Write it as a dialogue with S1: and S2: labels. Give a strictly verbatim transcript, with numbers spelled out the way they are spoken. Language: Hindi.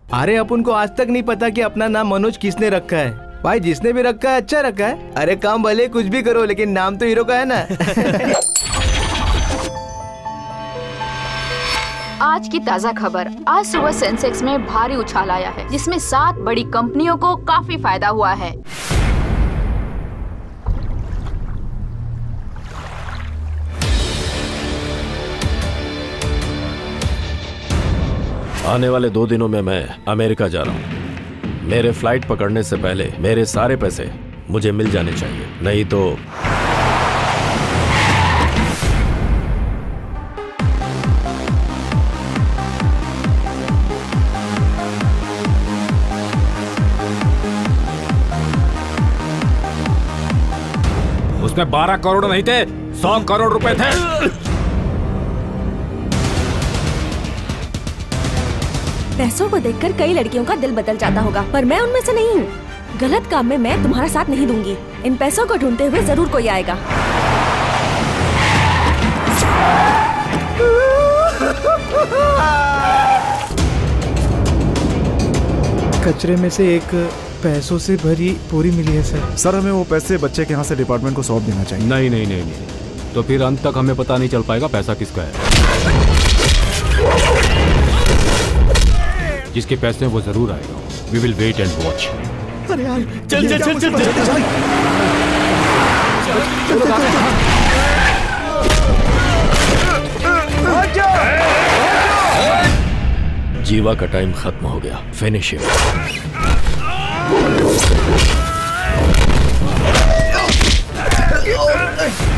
S1: अरे अपन को आज तक नहीं पता कि अपना नाम मनोज किसने रखा है। भाई जिसने भी रखा है अच्छा रखा है। अरे काम भले कुछ भी करो लेकिन नाम तो हीरो का है ना।
S2: आज की ताज़ा खबर। आज सुबह सेंसेक्स में भारी उछाल आया है जिसमें सात बड़ी कंपनियों को काफी फायदा हुआ है।
S3: आने वाले दो दिनों में मैं अमेरिका जा रहा हूँ। मेरे फ्लाइट पकड़ने से पहले मेरे सारे पैसे मुझे मिल जाने चाहिए, नहीं तो
S4: उसमें बारह करोड़ नहीं थे, सौ करोड़ रुपए थे।
S5: पैसों को देखकर कई लड़कियों का दिल बदल जाता होगा, पर मैं उनमें से नहीं हूँ। गलत काम में मैं तुम्हारा साथ नहीं दूंगी। इन पैसों को ढूंढते हुए जरूर कोई आएगा।
S1: कचरे में से एक पैसों से भरी पूरी मिली है सर।
S6: सर हमें वो पैसे बच्चे के यहाँ से डिपार्टमेंट को सौंप देना चाहिए।
S4: नहीं नहीं नहीं नहीं, तो फिर अंत तक हमें पता नहीं चल पाएगा पैसा किसका है। जिसके पैसे वो जरूर आएगा। We will wait and watch.
S1: अरे यार चल चल चल चल चल
S3: जीवा का टाइम खत्म हो गया। Finish him.
S1: Oh!